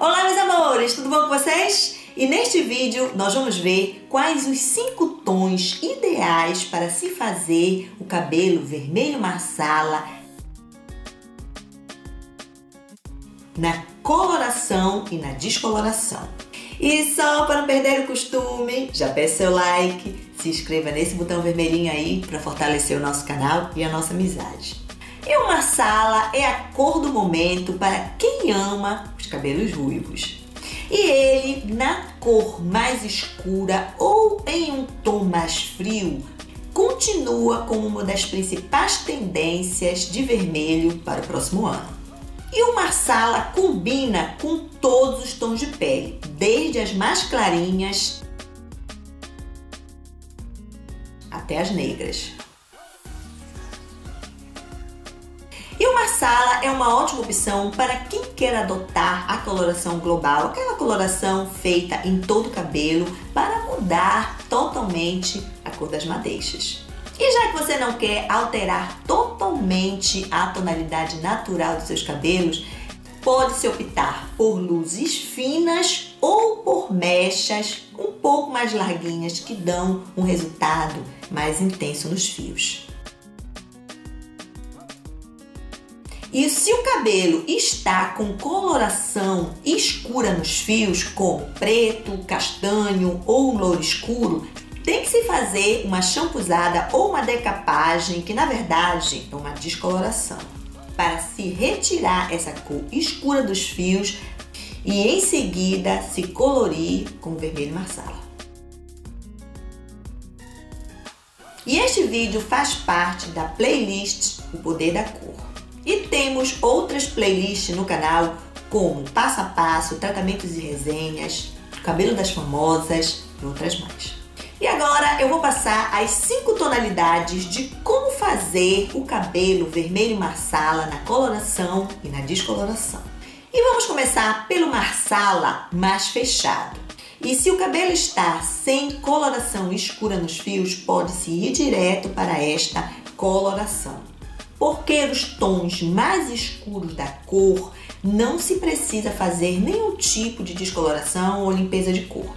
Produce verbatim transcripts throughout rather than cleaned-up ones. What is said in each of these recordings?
Olá, meus amores, tudo bom com vocês? E neste vídeo nós vamos ver quais os cinco tons ideais para se fazer o cabelo vermelho marsala na coloração e na descoloração. E só para não perder o costume, já peça seu like, se inscreva nesse botão vermelhinho aí para fortalecer o nosso canal e a nossa amizade. E o marsala é a cor do momento para quem ama os cabelos ruivos. E ele, na cor mais escura ou em um tom mais frio, continua como uma das principais tendências de vermelho para o próximo ano. E o marsala combina com todos os tons de pele, desde as mais clarinhas até as negras. E o marsala é uma ótima opção para quem quer adotar a coloração global, aquela coloração feita em todo o cabelo para mudar totalmente a cor das madeixas. E já que você não quer alterar totalmente a tonalidade natural dos seus cabelos, pode-se optar por luzes finas ou por mechas um pouco mais larguinhas que dão um resultado mais intenso nos fios. E se o cabelo está com coloração escura nos fios, como preto, castanho ou louro escuro, tem que se fazer uma champuzada ou uma decapagem, que na verdade é uma descoloração, para se retirar essa cor escura dos fios e em seguida se colorir com o vermelho marsala. E este vídeo faz parte da playlist O Poder da Cor. E temos outras playlists no canal, como Passo a Passo, Tratamentos e Resenhas, Cabelo das Famosas e outras mais. E agora eu vou passar as cinco tonalidades de como fazer o cabelo vermelho marsala na coloração e na descoloração. E vamos começar pelo marsala mais fechado. E se o cabelo está sem coloração escura nos fios, pode-se ir direto para esta coloração. Porque os tons mais escuros da cor não se precisa fazer nenhum tipo de descoloração ou limpeza de cor.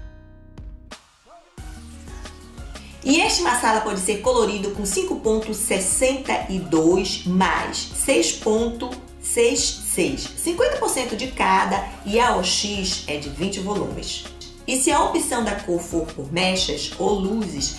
E este marsala pode ser colorido com cinco ponto sessenta e dois mais seis ponto sessenta e seis, cinquenta por cento de cada, e a O X é de vinte volumes. E se a opção da cor for por mechas ou luzes,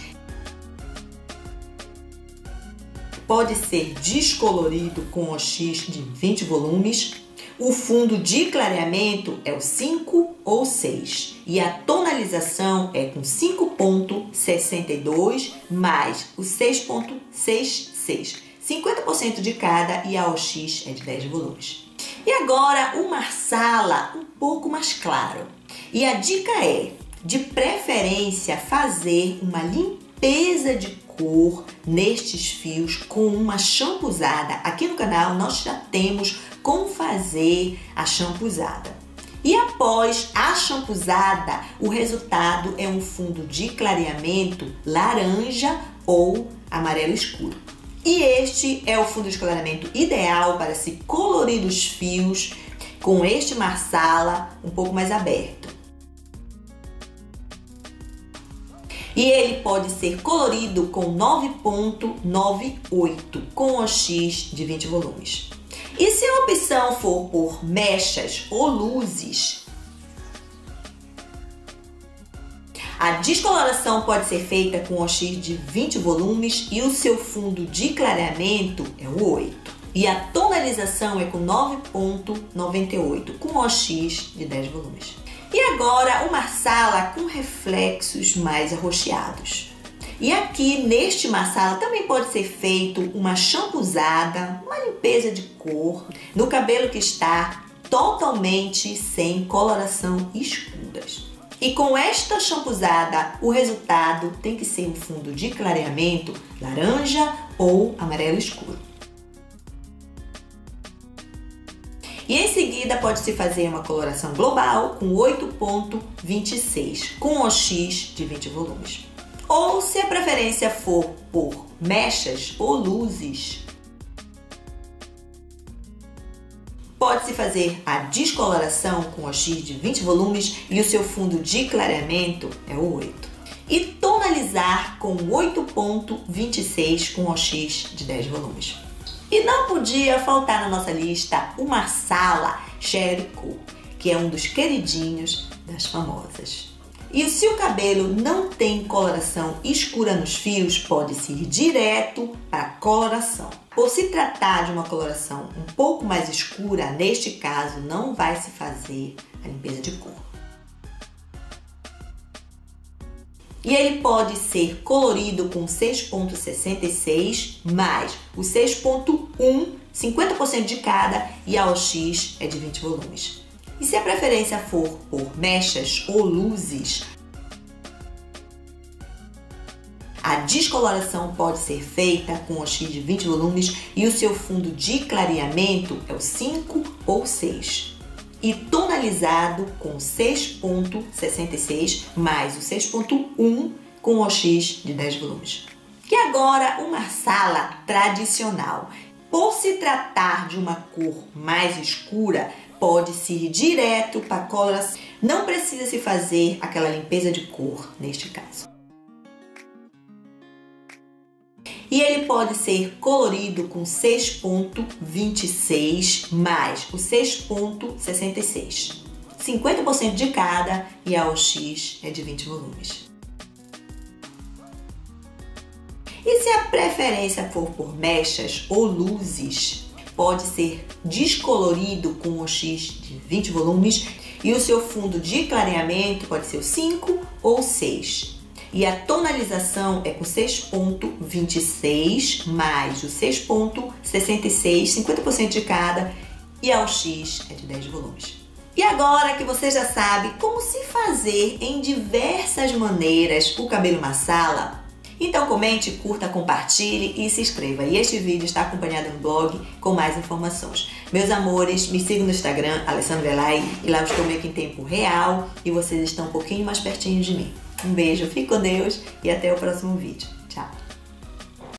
pode ser descolorido com O X de vinte volumes. O fundo de clareamento é o cinco ou seis e a tonalização é com cinco ponto sessenta e dois mais o seis ponto sessenta e seis, cinquenta por cento de cada, e a O X é de dez volumes. E agora o marsala um pouco mais claro. E a dica é, de preferência, fazer uma limpeza de cor nestes fios com uma champuzada. Aqui no canal nós já temos como fazer a champuzada. E após a champuzada, o resultado é um fundo de clareamento laranja ou amarelo escuro. E este é o fundo de clareamento ideal para se colorir os fios com este marsala um pouco mais aberto. E ele pode ser colorido com nove ponto noventa e oito, com O X de vinte volumes. E se a opção for por mechas ou luzes, a descoloração pode ser feita com O X de vinte volumes e o seu fundo de clareamento é o oito. E a tonalização é com nove ponto noventa e oito, com O X de dez volumes. E agora o marsala com reflexos mais arroxeados. E aqui neste marsala também pode ser feito uma champuzada, uma limpeza de cor no cabelo que está totalmente sem coloração escuras. E com esta champuzada, o resultado tem que ser um fundo de clareamento laranja ou amarelo escuro. E em seguida pode-se fazer uma coloração global com oito ponto vinte e seis, com O X de vinte volumes. Ou, se a preferência for por mechas ou luzes, Pode-se fazer a descoloração com O X de vinte volumes e o seu fundo de clareamento é o oito. E tonalizar com oito ponto vinte e seis com O X de dez volumes. E não podia faltar na nossa lista o Marsala Cherry Cool, que é um dos queridinhos das famosas. E se o cabelo não tem coloração escura nos fios, pode-se ir direto para a coloração. Por se tratar de uma coloração um pouco mais escura, neste caso não vai se fazer a limpeza de cor. E ele pode ser colorido com seis ponto sessenta e seis mais o seis ponto um, cinquenta por cento de cada, e a O X é de vinte volumes. E se a preferência for por mechas ou luzes, a descoloração pode ser feita com O X de vinte volumes e o seu fundo de clareamento é o cinco ou seis. E tonalizado com seis ponto sessenta e seis mais o seis ponto um com O X de dez volumes. E agora o Marsala tradicional. Por se tratar de uma cor mais escura, pode-se ir direto para a coloração. Não precisa se fazer aquela limpeza de cor neste caso. E ele pode ser colorido com seis ponto vinte e seis mais o seis ponto sessenta e seis. cinquenta por cento de cada e a O X é de vinte volumes. E se a preferência for por mechas ou luzes, pode ser descolorido com O X de vinte volumes e o seu fundo de clareamento pode ser o cinco ou seis. E a tonalização é com seis ponto vinte e seis mais o seis ponto sessenta e seis, cinquenta por cento de cada, e a O X é de dez volumes. E agora que você já sabe como se fazer em diversas maneiras o cabelo Marsala, então comente, curta, compartilhe e se inscreva. E este vídeo está acompanhado no blog com mais informações. Meus amores, me sigam no Instagram, Alessandra Velay, e lá eu estou meio que em tempo real e vocês estão um pouquinho mais pertinho de mim. Um beijo, fique com Deus e até o próximo vídeo.